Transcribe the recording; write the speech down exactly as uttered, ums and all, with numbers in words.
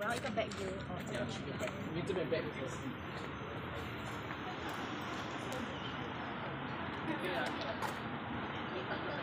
我要一个 back view 哦， 你要去个 back，因为这边 back 就是。可以啊。